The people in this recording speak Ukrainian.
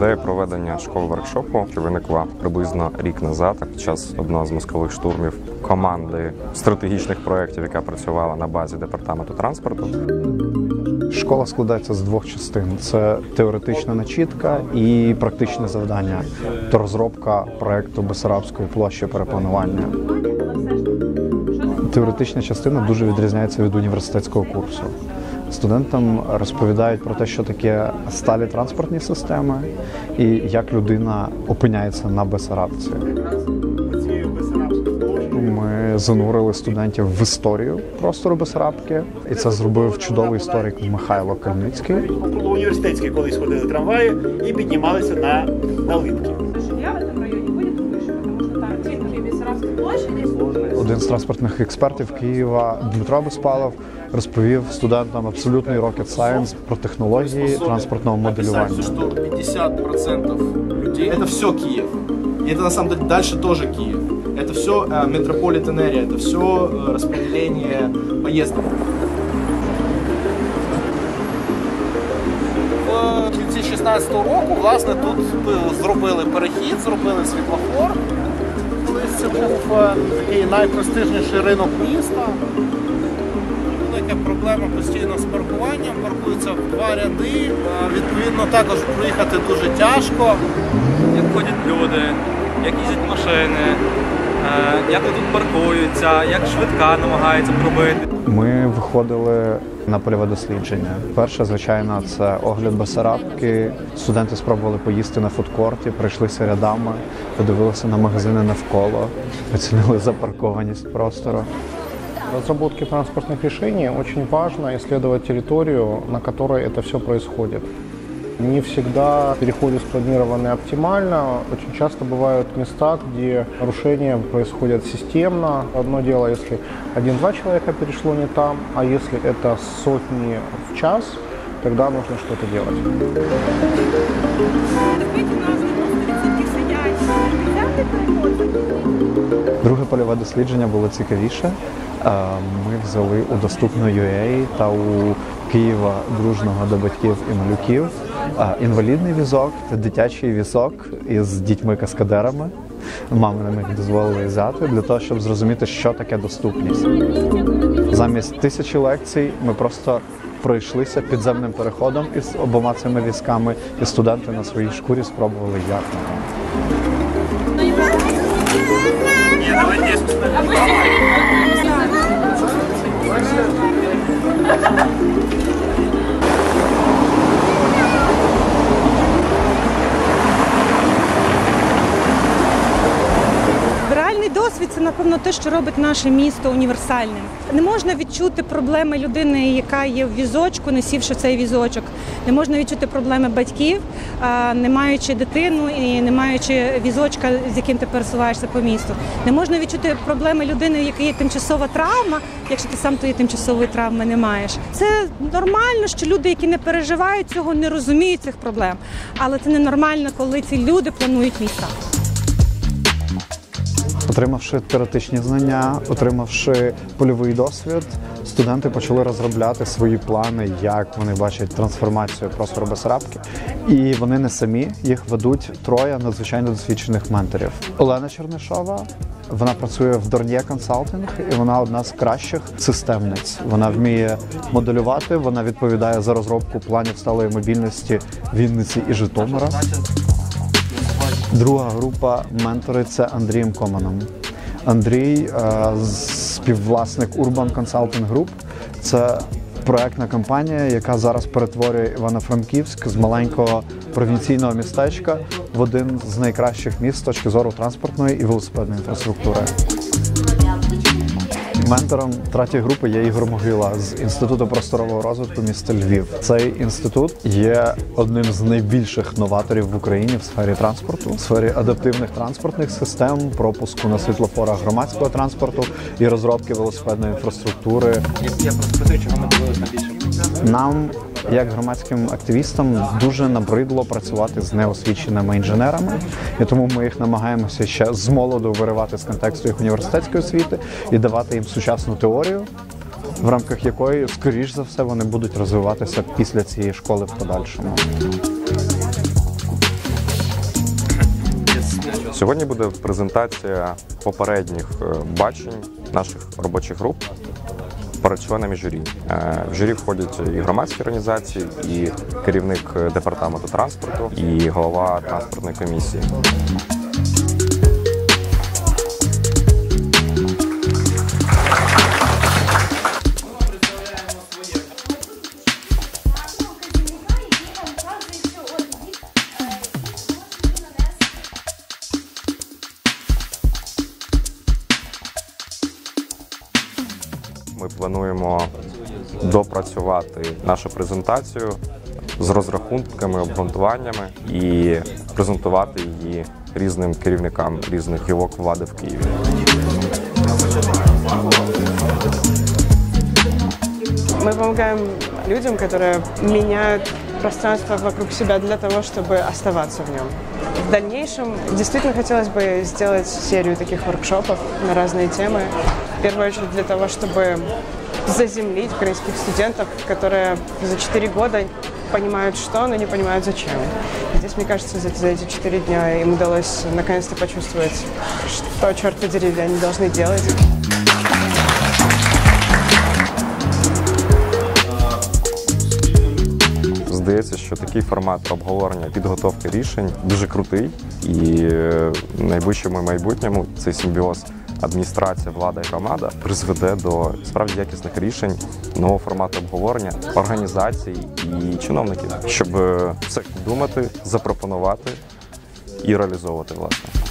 Ідея проведення школи-воркшопу, що виникла приблизно рік назад, під час одного з мозкових штурмів команди стратегічних проєктів, яка працювала на базі департаменту транспорту. Школа складається з двох частин. Це теоретична начітка і практичне завдання. Тобто розробка проєкту Бессарабської площі перепланування. Теоретична частина дуже відрізняється від університетського курсу. Студентам розповідають про те, що таке сталі транспортні системи і як людина опиняється на Бессарабці. Ми занурили студентів в історію простору Бессарабки, і це зробив чудовий історик Михайло Кальницький. Около університетської колись ходили трамваї і піднімалися на липки. Один з транспортних експертів Києва Дмитро Безпалов розповів студентам абсолютний rocket science про технології транспортного моделювання. 50% людей – это все Киев. И это на самом деле дальше тоже Киев. Это все метрополитен area, это все распределение поездок. В кінці 2016 року, власне, тут зробили перехід, зробили світлофор. Це був такий найпрестижніший ринок міста. Велика проблема постійно з паркуванням, паркуються в два ряди. Відповідно, також проїхати дуже тяжко. Як ходять люди, як їздять машини, як тут паркуються, як швидка намагається пробити. Ми виходили на польове дослідження. Перше, звичайно, це огляд Бессарабки. Студенти спробували поїсти на фудкорті, пройшлися рядами, подивилися на магазини навколо, оцінили запаркованість простору. В разработке транспортных решений очень важно исследовать территорию, на которой это все происходит. Не всегда переходы спланированы оптимально. Очень часто бывают места, где нарушения происходят системно. Одно дело, если 1-2 человека перешло не там, а если это сотни в час, тогда нужно что-то делать. Друге польове дослідження було цікавіше. Ми взяли у Доступно.UA та у Києва дружного до батьків і малюків інвалідний візок та дитячий візок із дітьми-каскадерами. Мами нам їх дозволили взяти для того, щоб зрозуміти, що таке доступність. Замість 1000 лекцій ми просто пройшлися підземним переходом із обома цими візками, і студенти на своїй шкурі спробували, як воно. Реальний досвід – це, напевно, те, що робить наше місто універсальним. Не можна відчути проблеми людини, яка є в візочку, не сівши в цей візочок. Не можна відчути проблеми батьків, не маючи дитину і не маючи візочка, з яким ти пересуваєшся по місту. Не можна відчути проблеми людини, в якій є тимчасова травма, якщо ти сам тої тимчасової травми не маєш. Це нормально, що люди, які не переживають цього, не розуміють цих проблем. Але це ненормально, коли ці люди планують міста. Отримавши теоретичні знання, отримавши польовий досвід, студенти почали розробляти свої плани, як вони бачать трансформацію простору Бессарабки. І вони не самі, їх ведуть троє надзвичайно досвідчених менторів. Олена Чернишова, вона працює в Dornier Consulting, і вона одна з кращих системниць. Вона вміє моделювати, вона відповідає за розробку планів сталої мобільності Вінниці і Житомира. Друга група ментори – це Андрієм Команом. Андрій – співвласник Urban Consulting Group. Це проектна компанія, яка зараз перетворює Івано-Франківськ з маленького провінційного містечка в один з найкращих міст з точки зору транспортної і велосипедної інфраструктури. Ментором третьої групи є Ігор Могила з Інституту просторового розвитку міста Львів. Цей інститут є одним з найбільших новаторів в Україні в сфері транспорту, в сфері адаптивних транспортних систем, пропуску на світлофорах громадського транспорту і розробки велосипедної інфраструктури. Нам, як громадським активістам, дуже набридло працювати з неосвіченими інженерами, і тому ми їх намагаємося ще з молоду виривати з контексту їх університетської освіти і давати їм сучасну теорію, в рамках якої, скоріш за все, вони будуть розвиватися після цієї школи в подальшому. Сьогодні буде презентація попередніх бачень наших робочих груп перед членами журі. В журі входять і громадські організації, і керівник департаменту транспорту, і голова транспортної комісії. Ми плануємо допрацювати нашу презентацію з розрахунками, обґрунтуваннями і презентувати її різним керівникам різних гілок влади в Києві. Мы помогаем людям, которые меняют пространство вокруг себя для того, чтобы оставаться в нем. В дальнейшем действительно хотелось бы сделать серию таких воркшопов на разные темы. В первую очередь для того, чтобы заземлить украинских студентов, которые за 4 года понимают что, но не понимают зачем. И здесь, мне кажется, за эти 4 дня им удалось наконец-то почувствовать, что, черт подери, они должны делать. Здається, що такий формат обговорення, підготовки рішень дуже крутий, і в найближчому майбутньому цей симбіоз адміністрація, влада і громада призведе до справді якісних рішень, нового формату обговорення, організацій і чиновників, щоб все думати, запропонувати і реалізовувати, власне.